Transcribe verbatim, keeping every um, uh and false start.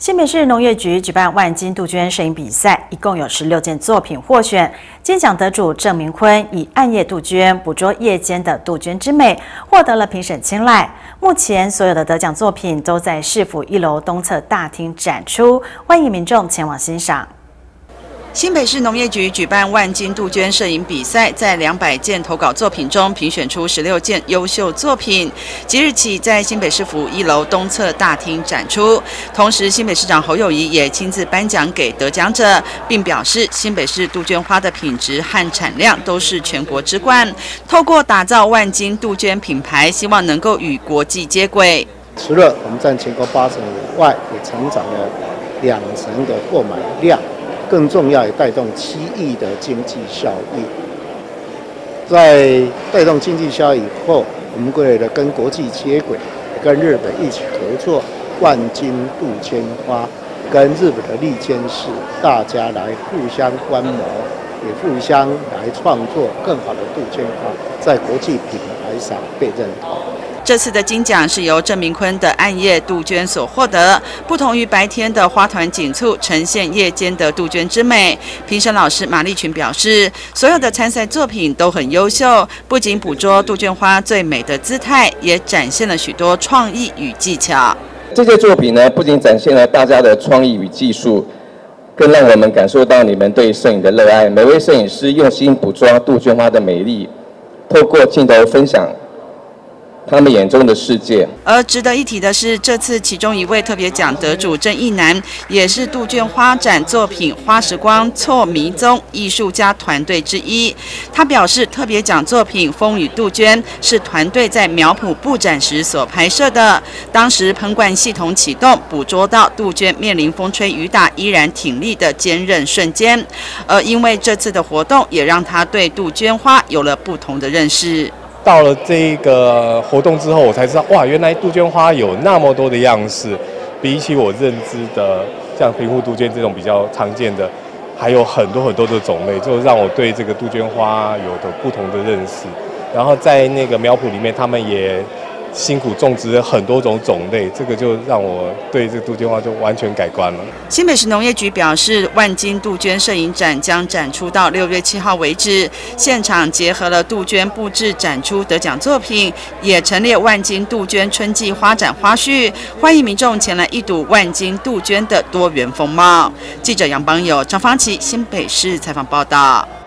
新北市农业局举办万金杜鹃摄影比赛，一共有十六件作品获选。金奖得主郑明坤以暗夜杜鹃捕捉夜间的杜鹃之美，获得了评审青睐。目前所有的得奖作品都在市府一楼东侧大厅展出，欢迎民众前往欣赏。 新北市农业局举办万金杜鹃摄影比赛，在两百件投稿作品中评选出十六件优秀作品，即日起在新北市府一楼东侧大厅展出。同时，新北市长侯友宜也亲自颁奖给得奖者，并表示新北市杜鹃花的品质和产量都是全国之冠。透过打造万金杜鹃品牌，希望能够与国际接轨。 除了我们占全国八成以外，也成长了两成的购买量。 更重要，也带动七亿的经济效益。在带动经济效益以后，我们为了跟国际接轨，跟日本一起合作，万金杜鹃花跟日本的利监事，大家来互相观摩，也互相来创作更好的杜鹃花，在国际品牌上被认同。 这次的金奖是由郑明坤的暗夜杜鹃所获得，不同于白天的花团锦簇，呈现夜间的杜鹃之美。评审老师马丽群表示，所有的参赛作品都很优秀，不仅捕捉杜鹃花最美的姿态，也展现了许多创意与技巧。 这些作品呢，不仅展现了大家的创意与技术，更让我们感受到你们对摄影的热爱。每位摄影师用心捕捉杜鹃花的美丽，透过镜头分享 他们眼中的世界。 而值得一提的是，这次其中一位特别奖得主郑义南，也是杜鹃花展作品《花时光错迷踪》艺术家团队之一。他表示，特别奖作品《风雨杜鹃》是团队在苗圃布展时所拍摄的。当时喷灌系统启动，捕捉到杜鹃面临风吹雨打依然挺立的坚韧瞬间。而因为这次的活动，也让他对杜鹃花有了不同的认识。 到了这个活动之后，我才知道，哇，原来杜鹃花有那么多的样式，比起我认知的像平户杜鹃这种比较常见的，还有很多很多的种类，就让我对这个杜鹃花有的不同的认识。然后在那个苗圃里面，他们也 辛苦种植了很多种种类，这个就让我对这个杜鹃花就完全改观了。 新北市农业局表示，万金杜鹃摄影展将展出到六月七号为止。现场结合了杜鹃布置展出得奖作品，也陈列万金杜鹃春季花展花絮，欢迎民众前来一睹万金杜鹃的多元风貌。记者杨邦友、张芳琪新北市采访报道。